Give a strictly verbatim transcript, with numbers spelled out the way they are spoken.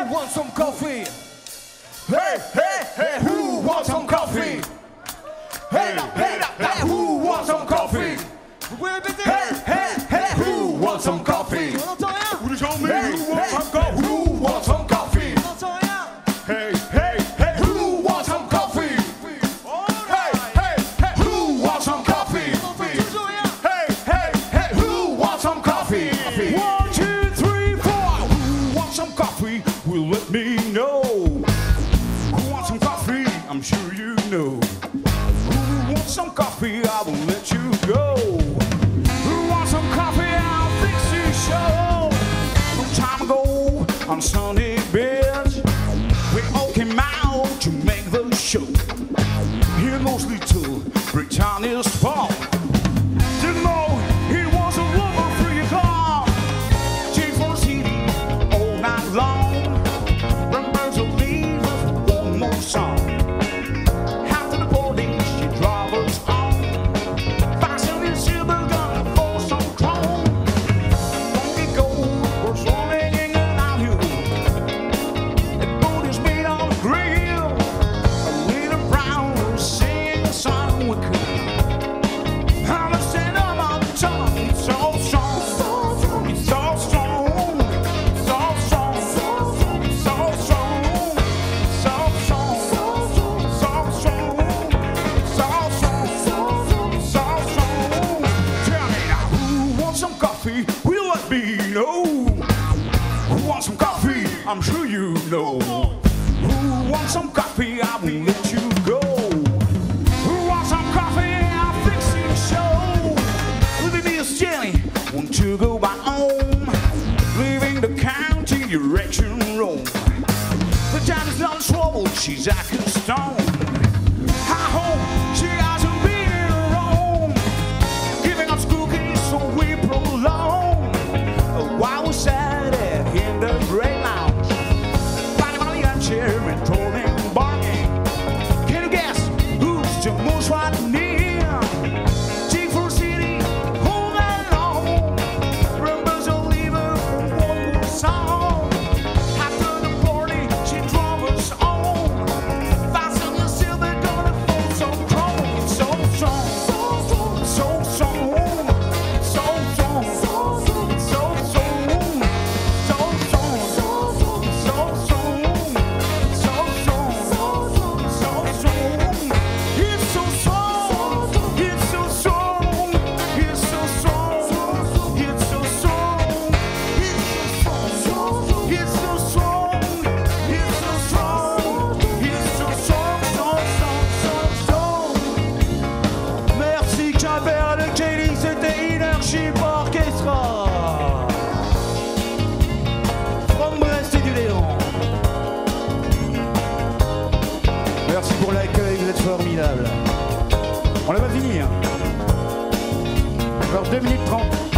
wants some coffee? Hey, hey, hey, who wants some coffee? Hey, hey, hey, who wants some coffee? Hey, hey, hey, who wants some coffee? Hey, hey, who wants some coffee? Hey, hey, hey, who wants some coffee? Hey, hey, hey, who wants some coffee? Hey, hey, hey, who wants some coffee? One, two, three, four. Who wants some coffee? Will let me know. Who wants some coffee? I'm sure you know. Who wants some coffee? I will let you go. Who wants some coffee? I'll fix your show. Some time ago on Sunday beds, we all came out to make the show. Here mostly to Britannia's fault. Didn't know he was a lover free car. J four C D all night long. Remembers to leave with one more song. After the party, she drove us home. Fasten his silver gun for some chrome. Funky gold was rolling around you. The boat is made of grill. A little brown was singing a song we could. I'm a stand on my tongue. It's so strong. It's so strong. It's so strong. It's so strong. It's so strong. It's so strong. It's so strong. It's so strong. Tell me now, who wants some coffee? Will let me know. Who wants some coffee? I'm sure you know. Who wants some coffee? I will let you go. Who wants some coffee? I'll fix your show. Living Miss Jenny, want to go back home. Leaving the county direction Rome. The time is not troubled, she's acting stone. I hope she hasn't been in Rome. Giving us cookies so we prolong. While we sat in the great lounge, finding on the armchair and talking, barking. Can you guess who's the most right near? J four C D, all night long. Remembers to leave her for one more song. After the party, she drove us home. Fasten your silver gun for some chrome. It's so strong, so strong, so strong, so strong, so strong, so strong, so strong, so strong. It's so strong, it's so strong, it's so strong, it's so strong, it's so strong, it's so strong, it's so strong, it's so strong, so strong, so strong. Merci Quimper de Kelly, c'était Innership Orchestra. From Brest et du Léon. Merci pour l'accueil, vous êtes formidables. On n'a pas fini, hein. Encore deux minutes trente.